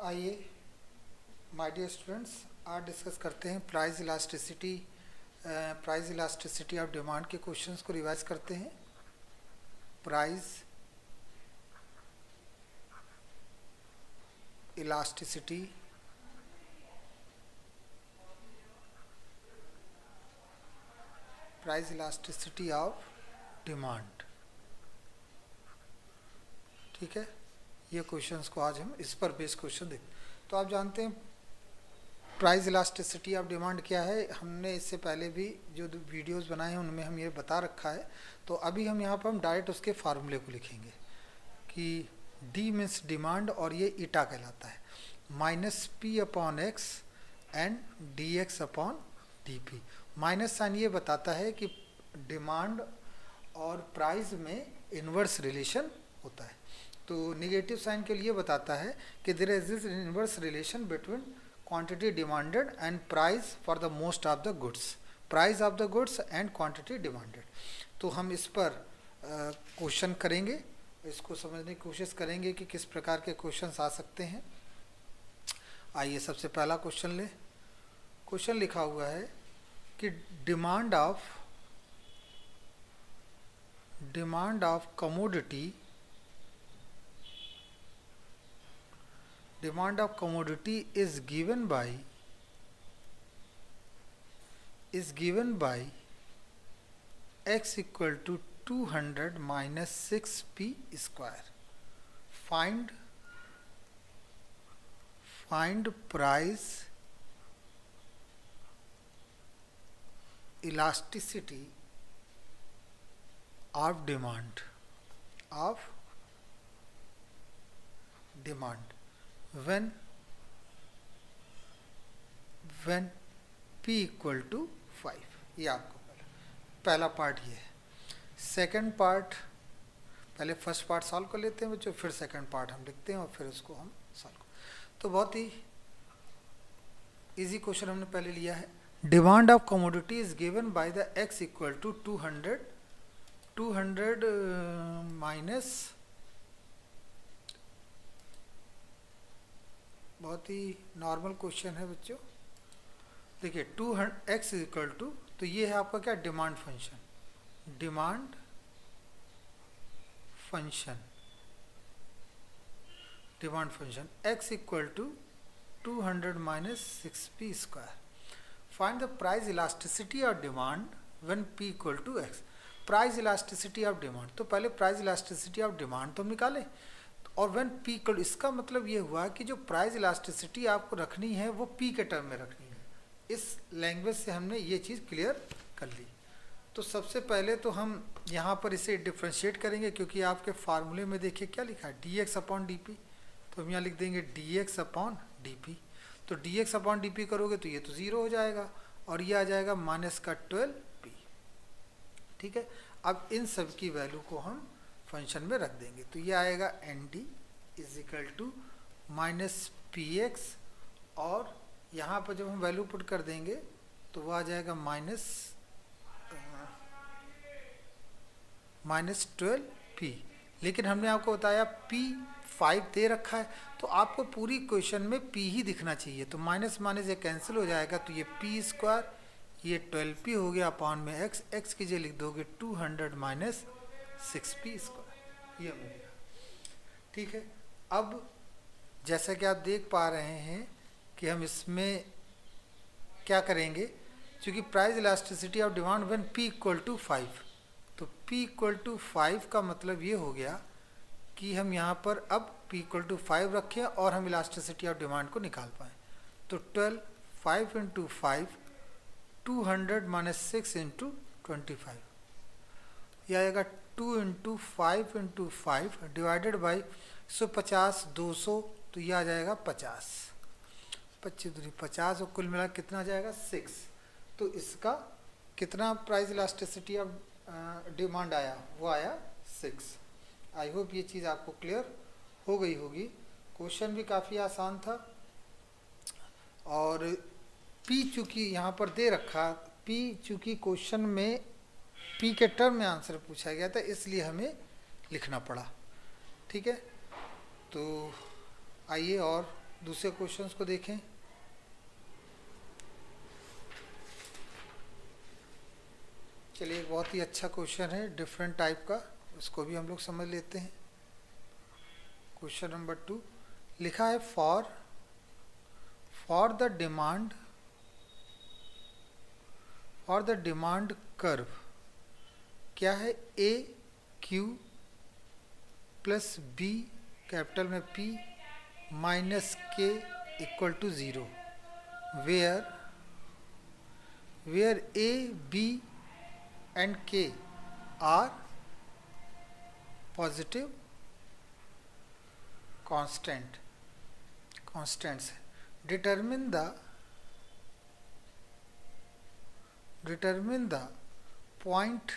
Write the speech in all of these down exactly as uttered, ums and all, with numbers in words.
आइए my dear students, आज discuss करते हैं price elasticity price elasticity of demand के क्वेश्चंस को रिवाइज करते हैं। Price elasticity price elasticity of demand, ठीक है। ये क्वेश्चंस को आज हम इस पर बेस्ड क्वेश्चन देखें। तो आप जानते हैं प्राइस इलास्टिसिटी ऑफ डिमांड क्या है। हमने इससे पहले भी जो वीडियोस बनाए हैं उनमें हम ये बता रखा है। तो अभी हम यहाँ पर हम डायरेक्ट उसके फार्मूले को लिखेंगे कि डी मीन्स डिमांड और ये ईटा कहलाता है, minus p upon x and d x upon d p. Minus sign ये बताता है कि डिमांड और प्राइस में इन्वर्स रिलेशन होता है। तो निगेटिव साइन के लिए बताता है कि there is inverse relation between quantity demanded and price for the most of the goods, price of the goods and quantity demanded. तो हम इस पर क्वेश्चन uh, करेंगे, इसको समझने की कोशिश करेंगे कि किस प्रकार के क्वेश्चंस आ सकते हैं। आइए सबसे पहला क्वेश्चन ले। क्वेश्चन लिखा हुआ है कि demand of demand of commodity demand of commodity is given by is given by x equal to two hundred minus six p square. Find find price elasticity of demand of demand when when p equal to five. ये आपको पहला पहला part ये है। Second part, पहले first part solve कर लेते हैं बच्चों, फिर सेकंड पार्ट हम लिखते हैं और फिर उसको हम सॉल्व कर। तो बहुत ही इजी क्वेश्चन हमने पहले लिया है। Demand of commodity is given by the x equal to two hundred two hundred minus, बहुत ही नॉर्मल क्वेश्चन है बच्चों। देखिए two hundred x is equal to, तो ये है आपका क्या, demand function, demand function demand function x equal to two hundred minus six p square. Find the price elasticity of demand when p equal to x. Price elasticity of demand, तो पहले price elasticity of demand तो हम निकालें, और when p equal, इसका मतलब ये हुआ कि जो प्राइस इलास्टिसिटी आपको रखनी है वो पी के टर्म में रखनी है। इस लैंग्वेज से हमने ये चीज़ क्लियर कर ली। तो सबसे पहले तो हम यहाँ पर इसे डिफ्रेंशिएट करेंगे, क्योंकि आपके फार्मूले में देखिए क्या लिखा है, d x upon d p. तो हम यहाँ लिख देंगे d x upon d p. तो d x upon d p करोगे तो ये तो ज़ीरो हो जाएगा और ये आ जाएगा माइनस का ट्वेल्व पी, ठीक है। अब इन सब की वैल्यू को हम फंक्शन में रख देंगे। तो ये आएगा n d is equal to minus p x, और यहाँ पर जब हम वैल्यू पुट कर देंगे तो वो आ जाएगा माइनस माइनस ट्वेल्व पी। लेकिन हमने आपको बताया पी फाइव दे रखा है, तो आपको पूरी क्वेश्चन में पी ही दिखना चाहिए। तो माइनस माइनस ये कैंसिल हो जाएगा, तो ये पी स्क्वायर, ये ट्वेल्व पी हो गया अपॉन में एक्स, एक्स की जगह लिख दोगे two hundred minus six p square, ये मिलेगा, ठीक है। अब जैसा कि आप देख पा रहे हैं कि हम इसमें क्या करेंगे, क्योंकि price elasticity of demand when p equal to five, तो पी इक्वल टू फाइव का मतलब ये हो गया कि हम यहाँ पर अब पी इक्वल टू फाइव रखें और हम इलास्टिसिटी ऑफ डिमांड को निकाल पाएँ। तो twelve five into five, two hundred minus six into twenty five, यह आएगा two into five into five divided by सौ पचास, दो सौ, तो यह आ जाएगा पचास, पच्चीस दूरी पचास, और कुल मिला कितना आ जाएगा सिक्स। तो इसका कितना प्राइस इलास्टिसिटी ऑफ डिमांड आया, वो आया सिक्स। आई होप ये चीज़ आपको क्लियर हो गई होगी। क्वेश्चन भी काफ़ी आसान था, और पी चूँकि यहाँ पर दे रखा, पी चूँकि क्वेश्चन में पी के टर्म में आंसर पूछा गया था, इसलिए हमें लिखना पड़ा, ठीक है। तो आइए और दूसरे क्वेश्चंस को देखें। चलिए, एक बहुत ही अच्छा क्वेश्चन है डिफरेंट टाइप का, उसको भी हम लोग समझ लेते हैं। क्वेश्चन नंबर टू लिखा है for for the demand for the demand curve क्या है, a q plus b capital में p minus k equal to zero, where where a b and k are positive constant constants determine the determine the point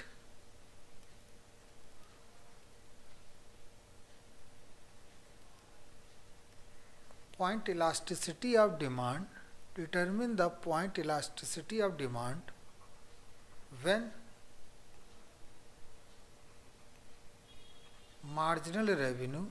point elasticity of demand determine the point elasticity of demand when marginal revenue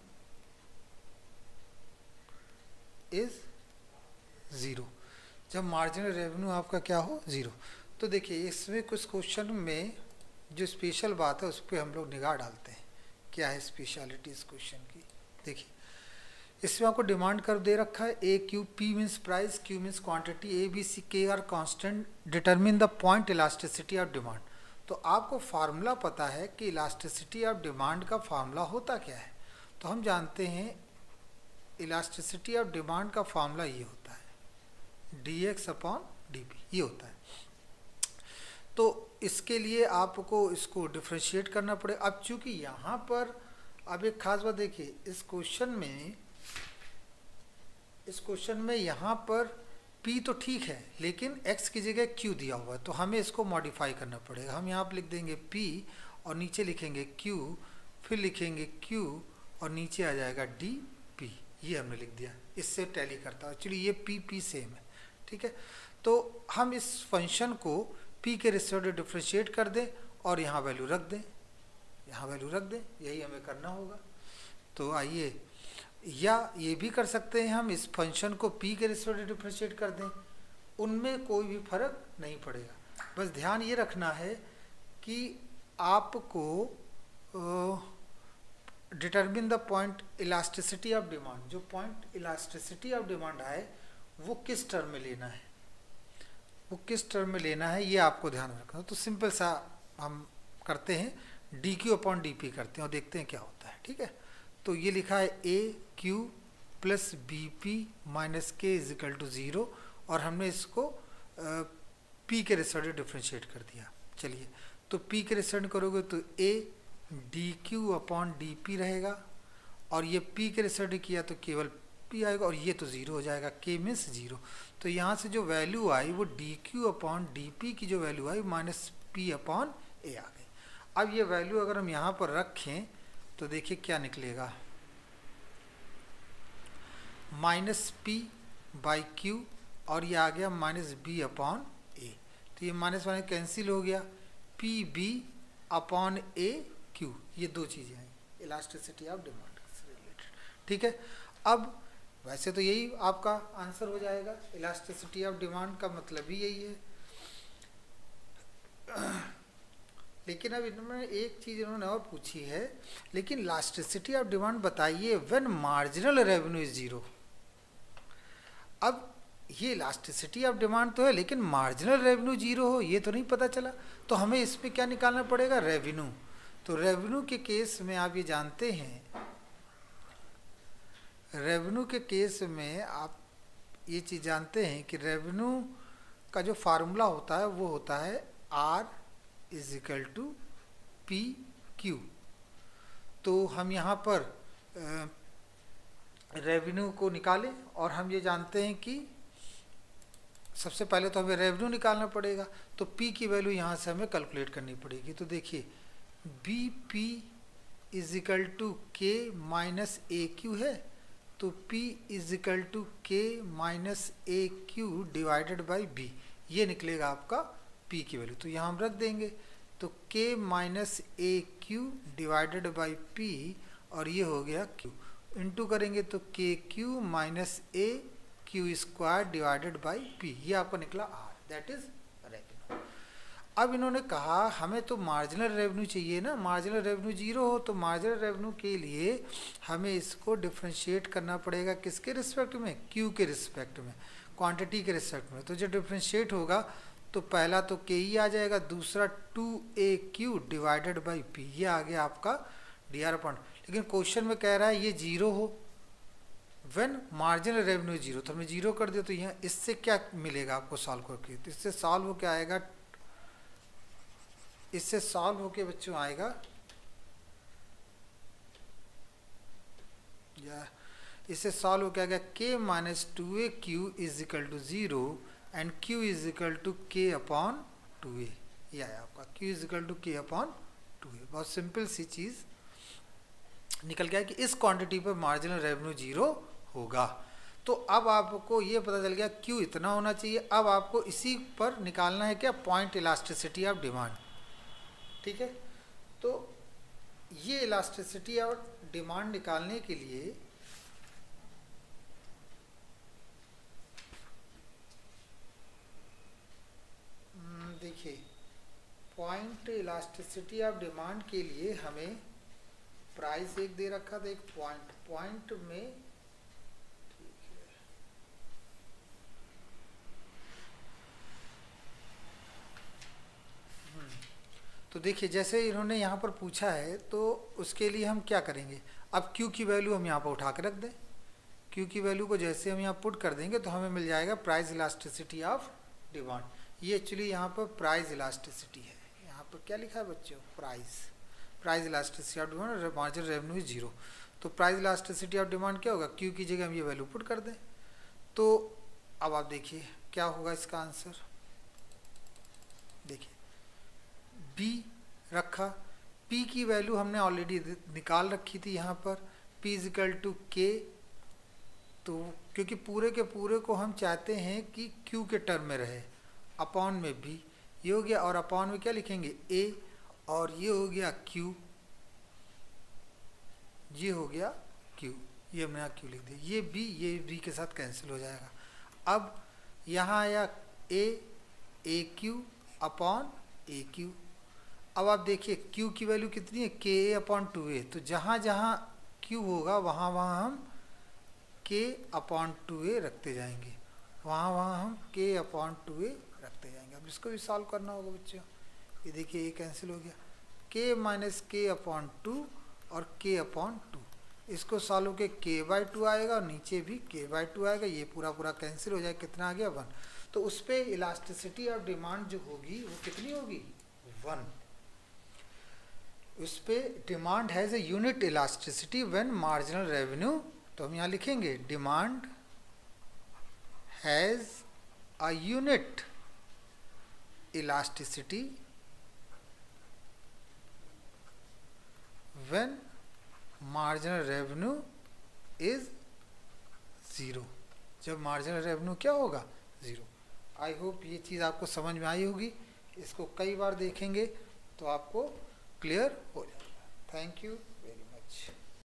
is zero. जब marginal revenue आपका क्या हो, zero. तो देखिए, इसमें कुछ question में जो स्पेशल बात है उस पर हम लोग निगाह डालते हैं। क्या है स्पेशलिटी इस क्वेश्चन की? देखिए, इसमें आपको डिमांड कर्व दे रखा है, a q, p means price, q means quantity, a b c k are constant, determine the point elasticity of demand. तो आपको फार्मूला पता है कि इलास्टिसिटी ऑफ डिमांड का फार्मूला होता क्या है। तो हम जानते हैं इलास्टिसिटी ऑफ डिमांड का फार्मूला ये होता है d x upon d p, ये होता है। तो इसके लिए आपको इसको डिफ्रेंशिएट करना पड़ेगा। अब चूंकि यहाँ पर अब एक खास बात देखिए, इस क्वेश्चन में इस क्वेश्चन में यहाँ पर P तो ठीक है, लेकिन X की जगह Q दिया हुआ है, तो हमें इसको मॉडिफाई करना पड़ेगा। हम यहाँ पर लिख देंगे P और नीचे लिखेंगे Q, फिर लिखेंगे Q और नीचे आ जाएगा D P। ये हमने लिख दिया, इससे टैली करता है। एक्चुअली ये P P सेम है, ठीक है। तो हम इस फंक्शन को P के रिस्पेक्ट डिफ्रेंशिएट कर दें और यहाँ वैल्यू रख दें, यहाँ वैल्यू रख दें, यही हमें करना होगा। तो आइए, या ये भी कर सकते हैं हम, इस फंक्शन को P के रिस्पेक्ट डिफ्रेंशिएट कर दें, उनमें कोई भी फर्क नहीं पड़ेगा। बस ध्यान ये रखना है कि आपको determine the point elasticity of demand, जो पॉइंट इलास्टिसिटी ऑफ डिमांड है वो किस टर्म में लेना है, वो किस टर्म में लेना है, ये आपको ध्यान में रखना। तो सिंपल सा हम करते हैं, d q upon d p करते हैं और देखते हैं क्या होता है, ठीक है। तो ये लिखा है a q plus b p minus k is equal to zero, और हमने इसको पी के रिस्पेक्ट डिफ्रेंशिएट कर दिया। चलिए, तो पी के रिस्पेक्ट करोगे तो a d q upon d p रहेगा, और ये पी के रिस्पेक्ट किया तो केवल पी आएगा, और ये तो ज़ीरो हो जाएगा, के मीन्स ज़ीरो। तो यहाँ से जो वैल्यू आई वो d q upon d p की जो वैल्यू आई माइनस पी अपॉन ए आ गई। अब ये वैल्यू अगर हम यहाँ पर रखें तो देखिए क्या निकलेगा, माइनस पी बाई क्यू, और ये आ गया माइनस बी अपॉन ए। तो ये माइनस माइनस कैंसिल हो गया, पी बी अपॉन ए क्यू, ये दो चीज़ें हैं इलास्टिसिटी ऑफ डिमांड से रिलेटेड, ठीक है। अब वैसे तो यही आपका आंसर हो जाएगा, इलास्टिसिटी ऑफ डिमांड का मतलब ही यही है। लेकिन अब इन्होंने एक चीज़ इन्होंने और पूछी है, लेकिन इलास्टिसिटी ऑफ डिमांड बताइए when marginal revenue is zero. अब ये इलास्टिसिटी ऑफ डिमांड तो है, लेकिन मार्जिनल रेवेन्यू जीरो हो ये तो नहीं पता चला। तो हमें इस पर क्या निकालना पड़ेगा, रेवेन्यू। तो रेवेन्यू के केस में आप ये जानते हैं, रेवेन्यू के केस में आप ये चीज़ जानते हैं कि रेवेन्यू का जो फार्मूला होता है वो होता है R is equal to P Q. तो हम यहाँ पर रेवेन्यू को निकालें, और हम ये जानते हैं कि सबसे पहले तो हमें रेवेन्यू निकालना पड़ेगा, तो पी की वैल्यू यहाँ से हमें कैलकुलेट करनी पड़ेगी। तो देखिए, B P is equal to K minus A Q है, तो P is equal to K minus A Q divided by B, ये निकलेगा आपका P की वैल्यू। तो यहाँ हम रख देंगे, तो K minus A Q divided by P, और ये हो गया Q। इंटू करेंगे तो K Q minus A Q square divided by P, ये आपका निकला आर, दैट इज रेवेन्यू। अब इन्होंने कहा हमें तो मार्जिनल रेवेन्यू चाहिए ना, मार्जिनल रेवेन्यू जीरो हो तो मार्जिनल रेवेन्यू के लिए हमें इसको डिफ्रेंशिएट करना पड़ेगा किसके रिस्पेक्ट में, क्यू के रिस्पेक्ट में, क्वांटिटी के रिस्पेक्ट में। तो जब डिफ्रेंशिएट होगा तो पहला तो के ई आ जाएगा, दूसरा two A Q divided by P, ये आ गया आपका डी आर अपॉन। लेकिन क्वेश्चन में कह रहा है ये जीरो हो व्हेन मार्जिनल रेवेन्यू जीरो, तो हमने जीरो कर दिया। तो यहाँ इससे क्या मिलेगा आपको सॉल्व करके, तो इससे सॉल्व हो क्या आएगा, इससे सॉल्व होके बच्चों आएगा या इससे सॉल्व हो क्या आएगा, K minus two A Q is equal to zero and q is equal to K upon two A, ये आया आपका q is equal to K upon two A. बहुत सिंपल सी चीज़ निकल गया कि इस क्वांटिटी पर मार्जिनल रेवेन्यू जीरो होगा। तो अब आपको ये पता चल गया q इतना होना चाहिए। अब आपको इसी पर निकालना है क्या, पॉइंट इलास्टिसिटी ऑफ डिमांड, ठीक है। तो ये इलास्टिसिटी ऑफ डिमांड निकालने के लिए देखिए, पॉइंट इलास्टिसिटी ऑफ डिमांड के लिए हमें प्राइस एक दे रखा था, एक पॉइंट, पॉइंट में ठीक है तो देखिए जैसे इन्होंने यहाँ पर पूछा है तो उसके लिए हम क्या करेंगे, अब Q की वैल्यू हम यहाँ पर उठा के रख दें। Q की वैल्यू को जैसे हम यहाँ पुट कर देंगे तो हमें मिल जाएगा प्राइस इलास्टिसिटी ऑफ डिमांड। ये एक्चुअली यहाँ पर प्राइस इलास्टिसिटी है, यहाँ पर क्या लिखा है बच्चों, price, price elasticity of demand, marginal revenue is zero. तो प्राइस इलास्टिसिटी ऑफ डिमांड क्या होगा, क्यू की जगह हम ये वैल्यू पुट कर दें। तो अब आप देखिए क्या होगा इसका आंसर, देखिए बी रखा, पी की वैल्यू हमने ऑलरेडी निकाल रखी थी यहाँ पर, पी इज इक्वल टू के, तो क्योंकि पूरे के पूरे को हम चाहते हैं कि क्यू के टर्म में रहे, अपॉन में बी, ये हो गया, और अपॉन में क्या लिखेंगे ए, और ये हो गया क्यू, ये हो गया क्यू, ये हमने यहाँ क्यू लिख दिया, ये बी, ये बी के साथ कैंसिल हो जाएगा। अब यहाँ आया A, A Q upon A Q. अब आप देखिए क्यू की वैल्यू कितनी है, के ए अपॉन टू ए, तो जहाँ जहाँ क्यू होगा वहाँ वहाँ हम के अपॉन टू ए रखते जाएंगे, वहाँ वहाँ हम के अपॉन टू ए रखते जाएंगे। अब इसको भी सॉल्व करना होगा बच्चों, ये देखिए ये कैंसिल हो गया, के माइनस के अपॉन टू और के अपॉन टू, इसको सॉल्व के के बाई टू आएगा और नीचे भी के बाई टू आएगा, ये पूरा पूरा कैंसिल हो जाएगा, कितना आ गया वन। तो उस पर इलास्टिसिटी ऑफ डिमांड जो होगी वो कितनी होगी, वन। उस पर demand has a unit elasticity when marginal revenue, तो हम यहाँ लिखेंगे demand has a unit elasticity when marginal revenue is zero, जब मार्जिनल रेवेन्यू क्या होगा, ज़ीरो। आई होप ये चीज़ आपको समझ में आई होगी, इसको कई बार देखेंगे तो आपको क्लियर हो जाएगा। Thank you very much.